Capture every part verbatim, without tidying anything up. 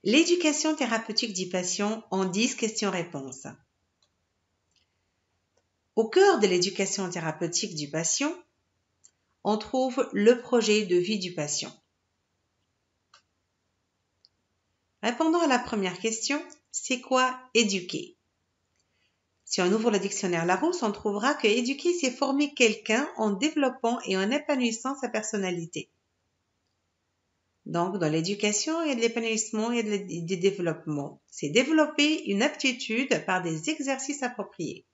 L'éducation thérapeutique du patient en dix questions-réponses. Au cœur de l'éducation thérapeutique du patient, on trouve le projet de vie du patient. Répondons à la première question, c'est quoi éduquer? Si on ouvre le dictionnaire Larousse, on trouvera que éduquer, c'est former quelqu'un en développant et en épanouissant sa personnalité. Donc, dans l'éducation, il y a de l'épanouissement et de, du développement. C'est développer une aptitude par des exercices appropriés.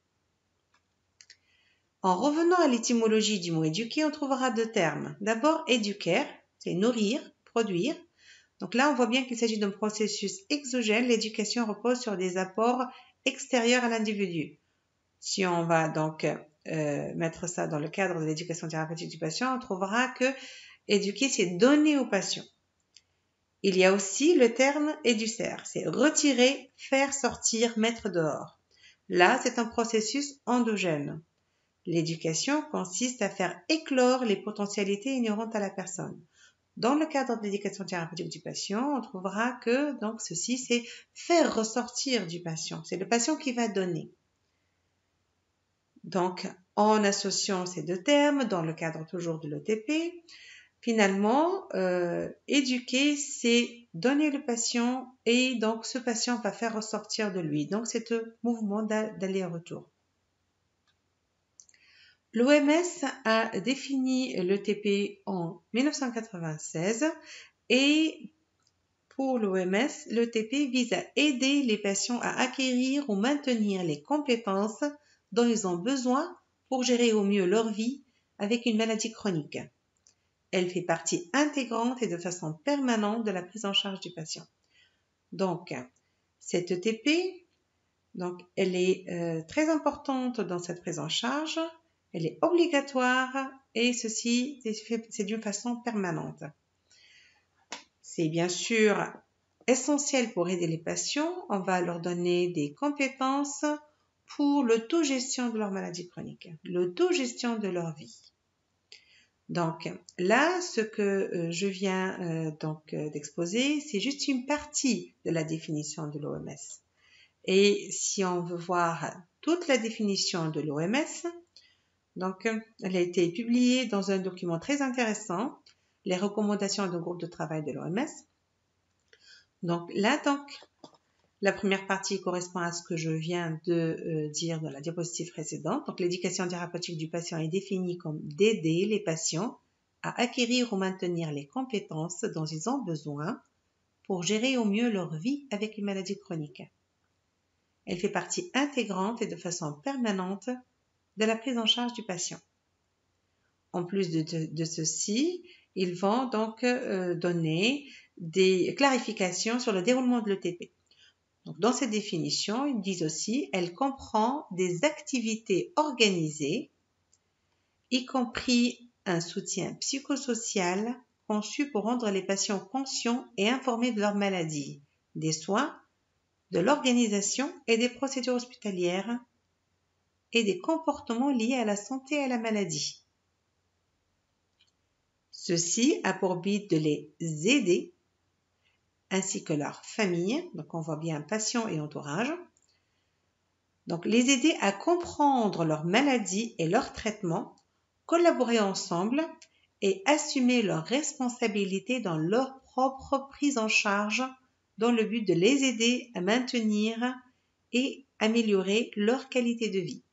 En revenant à l'étymologie du mot éduquer, on trouvera deux termes. D'abord, éduquer, c'est nourrir, produire. Donc là, on voit bien qu'il s'agit d'un processus exogène. L'éducation repose sur des apports extérieurs à l'individu. Si on va donc euh, mettre ça dans le cadre de l'éducation thérapeutique du patient, on trouvera que éduquer, c'est donner au patient. Il y a aussi le terme éducere, c'est retirer, faire sortir, mettre dehors. Là, c'est un processus endogène. L'éducation consiste à faire éclore les potentialités inhérentes à la personne. Dans le cadre de l'éducation thérapeutique du patient, on trouvera que donc ceci, c'est faire ressortir du patient. C'est le patient qui va donner. Donc, en associant ces deux termes, dans le cadre toujours de l'E T P, finalement, euh, éduquer, c'est donner le patient et donc ce patient va faire ressortir de lui. Donc, c'est un mouvement d'aller-retour. L'O M S a défini l'E T P en mille neuf cent quatre-vingt-seize et pour l'O M S, l'E T P vise à aider les patients à acquérir ou maintenir les compétences dont ils ont besoin pour gérer au mieux leur vie avec une maladie chronique. Elle fait partie intégrante et de façon permanente de la prise en charge du patient. Donc, cette E T P, donc, elle est euh, très importante dans cette prise en charge, elle est obligatoire et ceci, c'est d'une façon permanente. C'est bien sûr essentiel pour aider les patients. On va leur donner des compétences pour l'autogestion de leur maladie chronique, l'autogestion de leur vie. Donc là, ce que euh, je viens euh, donc euh, d'exposer, c'est juste une partie de la définition de l'O M S. Et si on veut voir toute la définition de l'O M S, donc elle a été publiée dans un document très intéressant, les recommandations d'un groupe de travail de l'O M S. Donc là, donc, la première partie correspond à ce que je viens de euh, dire dans la diapositive précédente. Donc, l'éducation thérapeutique du patient est définie comme d'aider les patients à acquérir ou maintenir les compétences dont ils ont besoin pour gérer au mieux leur vie avec une maladie chronique. Elle fait partie intégrante et de façon permanente de la prise en charge du patient. En plus de, de, de ceci, ils vont donc euh, donner des clarifications sur le déroulement de l'E T P. Donc, dans cette définition, ils disent aussi, elle comprend des activités organisées, y compris un soutien psychosocial conçu pour rendre les patients conscients et informés de leur maladie, des soins, de l'organisation et des procédures hospitalières et des comportements liés à la santé et à la maladie. Ceci a pour but de les aider ainsi que leur famille, donc on voit bien patient et entourage, donc les aider à comprendre leur maladie et leur traitement, collaborer ensemble et assumer leurs responsabilités dans leur propre prise en charge dans le but de les aider à maintenir et améliorer leur qualité de vie.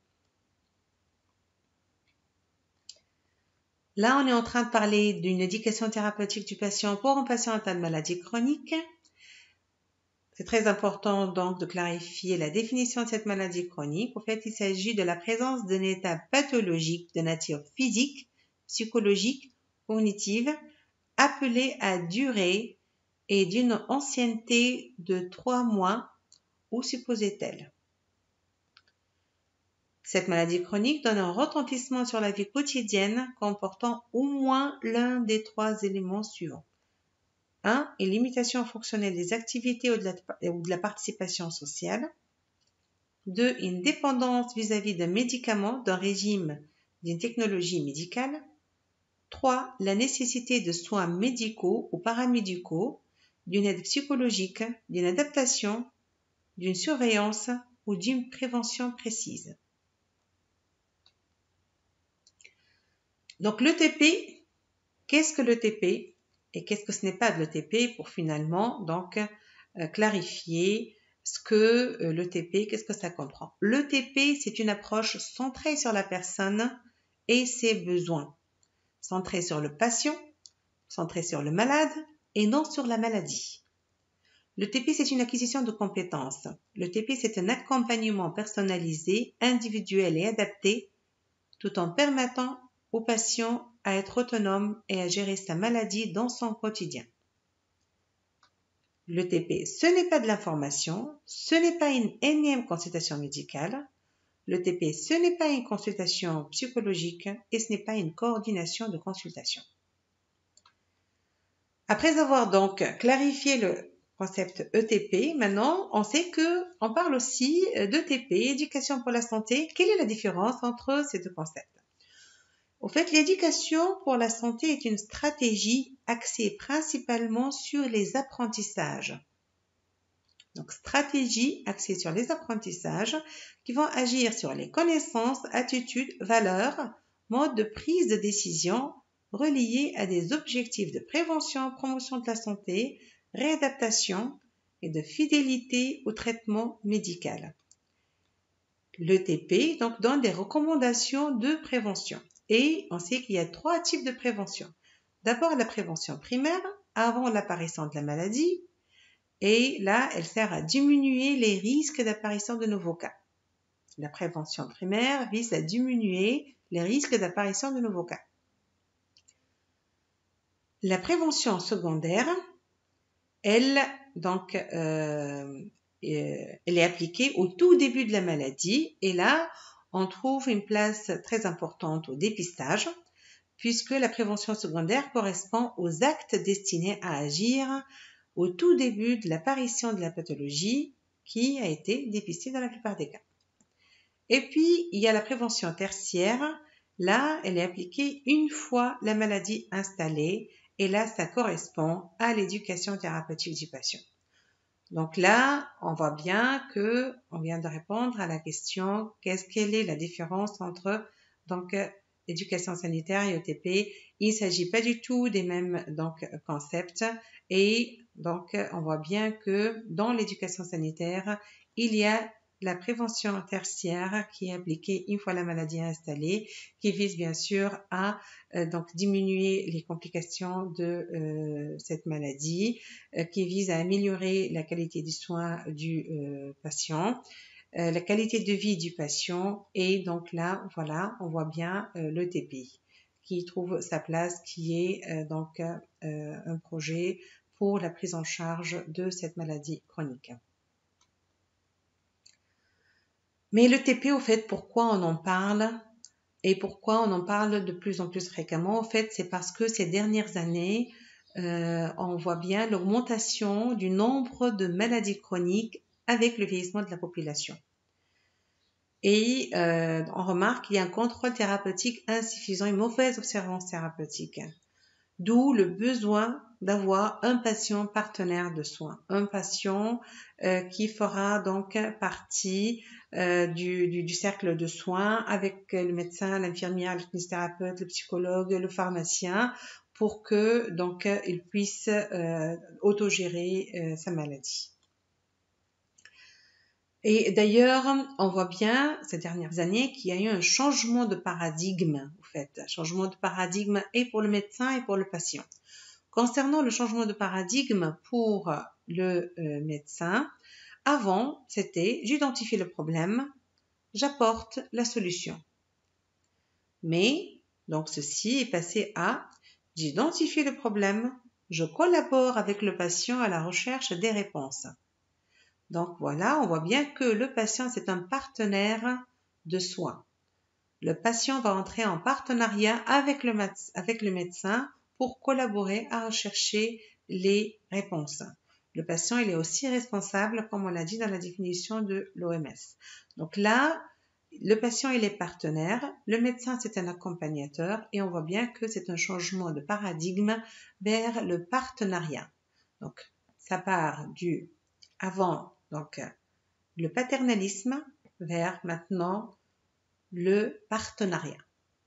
Là, on est en train de parler d'une éducation thérapeutique du patient pour un patient atteint de maladie chronique. C'est très important donc de clarifier la définition de cette maladie chronique. En fait, il s'agit de la présence d'un état pathologique de nature physique, psychologique, cognitive, appelé à durer et d'une ancienneté de trois mois ou supposée-t-elle. Cette maladie chronique donne un retentissement sur la vie quotidienne comportant au moins l'un des trois éléments suivants. un. Une limitation fonctionnelle des activités ou de la, ou de la participation sociale. deux. Une dépendance vis-à-vis d'un médicament, d'un régime, d'une technologie médicale. trois. La nécessité de soins médicaux ou paramédicaux d'une aide psychologique, d'une adaptation, d'une surveillance ou d'une prévention précise. Donc l'E T P, qu'est-ce que l'E T P et qu'est-ce que ce n'est pas de l'E T P pour finalement donc euh, clarifier ce que euh, l'E T P, qu'est-ce que ça comprend. L'E T P, c'est une approche centrée sur la personne et ses besoins, centrée sur le patient, centrée sur le malade et non sur la maladie. L'E T P, c'est une acquisition de compétences. L'E T P, c'est un accompagnement personnalisé, individuel et adapté, tout en permettant au patient à être autonome et à gérer sa maladie dans son quotidien. L'E T P, ce n'est pas de l'information, ce n'est pas une énième consultation médicale. L'E T P, ce n'est pas une consultation psychologique et ce n'est pas une coordination de consultation. Après avoir donc clarifié le concept E T P, maintenant on sait que on parle aussi d'E T P, éducation pour la santé. Quelle est la différence entre ces deux concepts? Au fait, l'éducation pour la santé est une stratégie axée principalement sur les apprentissages. Donc, stratégie axée sur les apprentissages qui vont agir sur les connaissances, attitudes, valeurs, modes de prise de décision reliés à des objectifs de prévention, promotion de la santé, réadaptation et de fidélité au traitement médical. L'E T P donc donne des recommandations de prévention. Et on sait qu'il y a trois types de prévention. D'abord, la prévention primaire, avant l'apparition de la maladie. Et là, elle sert à diminuer les risques d'apparition de nouveaux cas. La prévention primaire vise à diminuer les risques d'apparition de nouveaux cas. La prévention secondaire, elle, donc, euh, elle est appliquée au tout début de la maladie. Et là, on trouve une place très importante au dépistage, puisque la prévention secondaire correspond aux actes destinés à agir au tout début de l'apparition de la pathologie qui a été dépistée dans la plupart des cas. Et puis, il y a la prévention tertiaire. Là, elle est appliquée une fois la maladie installée et là, ça correspond à l'éducation thérapeutique du patient. Donc là, on voit bien que on vient de répondre à la question qu'est-ce quelle est la différence entre donc éducation sanitaire et E T P. Il ne s'agit pas du tout des mêmes donc concepts et donc on voit bien que dans l'éducation sanitaire, il y a la prévention tertiaire qui est appliquée une fois la maladie installée, qui vise bien sûr à euh, donc diminuer les complications de euh, cette maladie, euh, qui vise à améliorer la qualité des soins du euh, patient, euh, la qualité de vie du patient et donc là voilà on voit bien euh, l'E T P qui trouve sa place, qui est euh, donc euh, un projet pour la prise en charge de cette maladie chronique. Mais l'E T P, au fait, pourquoi on en parle et pourquoi on en parle de plus en plus fréquemment? Au fait, c'est parce que ces dernières années, euh, on voit bien l'augmentation du nombre de maladies chroniques avec le vieillissement de la population. Et euh, on remarque qu'il y a un contrôle thérapeutique insuffisant, une mauvaise observance thérapeutique. D'où le besoin d'avoir un patient partenaire de soins, un patient euh, qui fera donc partie euh, du, du, du cercle de soins avec le médecin, l'infirmière, le kinésithérapeute, le psychologue, le pharmacien, pour que donc il puisse euh, autogérer euh, sa maladie. Et d'ailleurs, on voit bien ces dernières années qu'il y a eu un changement de paradigme, en fait, un changement de paradigme et pour le médecin et pour le patient. Concernant le changement de paradigme pour le euh, médecin, avant, c'était j'identifie le problème, j'apporte la solution. Mais, donc ceci est passé à j'identifie le problème, je collabore avec le patient à la recherche des réponses. Donc voilà, on voit bien que le patient, c'est un partenaire de soins. Le patient va entrer en partenariat avec le, avec le médecin pour collaborer à rechercher les réponses. Le patient, il est aussi responsable, comme on l'a dit dans la définition de l'O M S. Donc là, le patient, il est partenaire, le médecin, c'est un accompagnateur et on voit bien que c'est un changement de paradigme vers le partenariat. Donc, ça part du avant, donc le paternalisme, vers maintenant le partenariat.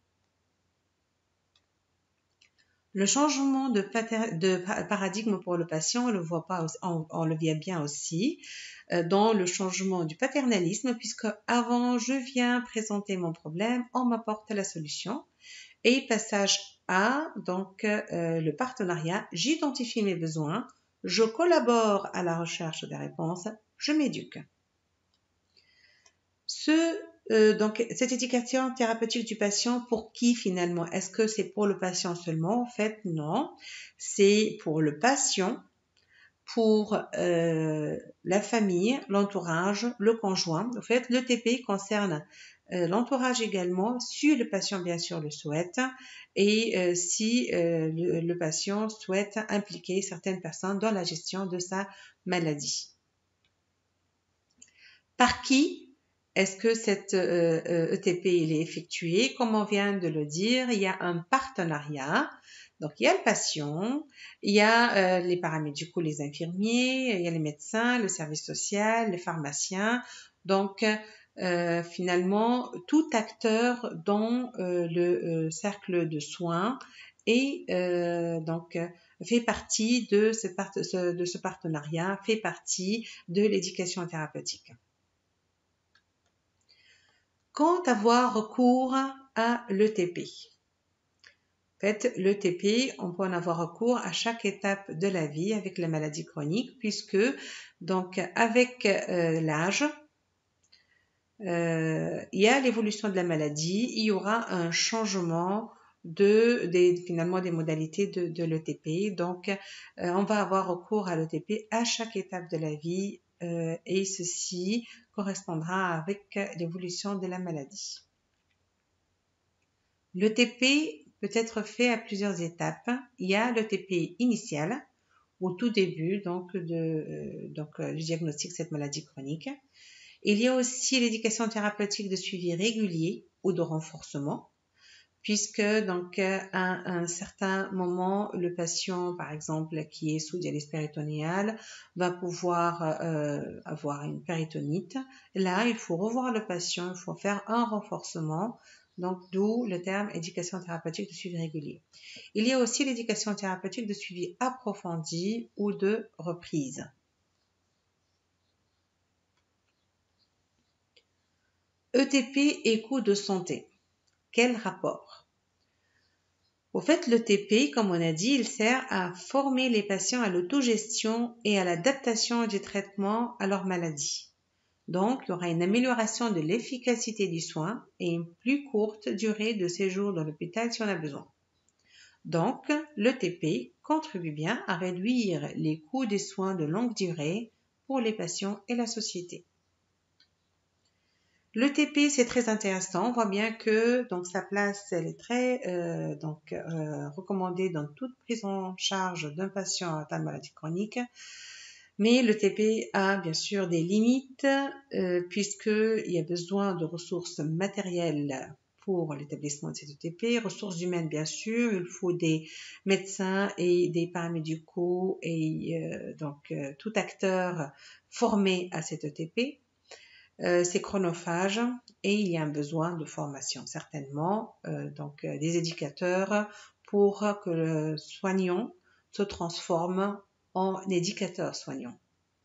Le changement de, de paradigme pour le patient, on le voit pas, on, on le voit bien aussi euh, dans le changement du paternalisme, puisque avant je viens présenter mon problème, on m'apporte la solution. Et passage A, donc euh, le partenariat, j'identifie mes besoins, je collabore à la recherche des réponses, je m'éduque. Ce Euh, donc, cette éducation thérapeutique du patient, pour qui finalement? Est-ce que c'est pour le patient seulement? En fait, non. C'est pour le patient, pour euh, la famille, l'entourage, le conjoint. En fait, le T P concerne euh, l'entourage également, si le patient bien sûr le souhaite, et euh, si euh, le, le patient souhaite impliquer certaines personnes dans la gestion de sa maladie. Par qui est-ce que cette euh, E T P il est effectué? Comme on vient de le dire, il y a un partenariat. Donc, il y a le patient, il y a euh, les paramédicaux, les infirmiers, il y a les médecins, le service social, les pharmaciens. Donc, euh, finalement, tout acteur dans euh, le euh, cercle de soins et euh, donc fait partie de ce, part de ce partenariat, fait partie de l'éducation thérapeutique. Quand avoir recours à l'E T P? En fait, l'E T P, on peut en avoir recours à chaque étape de la vie avec la maladie chronique, puisque donc avec euh, l'âge, euh, il y a l'évolution de la maladie, il y aura un changement de des, finalement des modalités de, de l'E T P. Donc, euh, on va avoir recours à l'E T P à chaque étape de la vie euh, et ceci correspondra avec l'évolution de la maladie. L'E T P peut être fait à plusieurs étapes. Il y a l'E T P initial, au tout début donc, de, euh, donc, euh, du diagnostic de cette maladie chronique. Il y a aussi l'éducation thérapeutique de suivi régulier ou de renforcement, puisque donc à un certain moment, le patient, par exemple, qui est sous dialyse péritonéale, va pouvoir euh, avoir une péritonite. Là, il faut revoir le patient, il faut faire un renforcement, donc d'où le terme éducation thérapeutique de suivi régulier. Il y a aussi l'éducation thérapeutique de suivi approfondi ou de reprise. E T P et coûts de santé. Quel rapport? Au fait, l'E T P, comme on a dit, il sert à former les patients à l'autogestion et à l'adaptation du traitement à leur maladie. Donc, il y aura une amélioration de l'efficacité du soin et une plus courte durée de séjour dans l'hôpital si on a besoin. Donc, l'E T P contribue bien à réduire les coûts des soins de longue durée pour les patients et la société. L'E T P, c'est très intéressant. On voit bien que donc sa place, elle est très euh, donc euh, recommandée dans toute prise en charge d'un patient atteint de maladie chronique. Mais l'E T P a bien sûr des limites euh, puisqu'il y a besoin de ressources matérielles pour l'établissement de cette E T P, ressources humaines bien sûr. Il faut des médecins et des paramédicaux et euh, donc euh, tout acteur formé à cette E T P. Euh, c'est chronophage et il y a un besoin de formation certainement, euh, donc euh, des éducateurs pour que le soignant se transforme en éducateur soignant.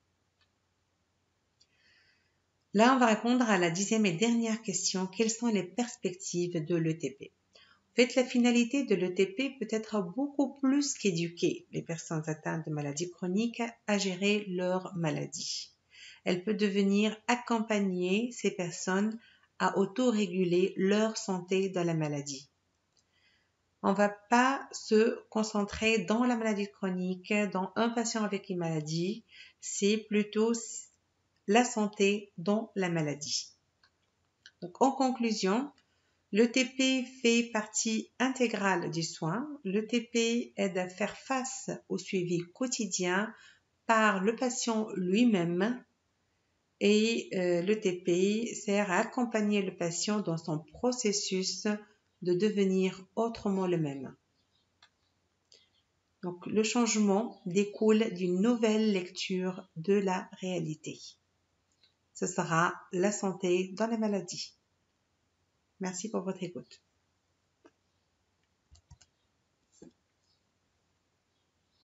Là, on va répondre à la dixième et dernière question. Quelles sont les perspectives de l'E T P? En fait, la finalité de l'E T P peut être beaucoup plus qu'éduquer les personnes atteintes de maladies chroniques à gérer leur maladie. Elle peut devenir accompagner ces personnes à autoréguler leur santé dans la maladie. On ne va pas se concentrer dans la maladie chronique, dans un patient avec une maladie, c'est plutôt la santé dans la maladie. Donc, en conclusion, l'E T P fait partie intégrale du soin. L'E T P aide à faire face au suivi quotidien par le patient lui-même. Et euh, l'E T P sert à accompagner le patient dans son processus de devenir autrement le même. Donc, le changement découle d'une nouvelle lecture de la réalité. Ce sera la santé dans la maladie. Merci pour votre écoute.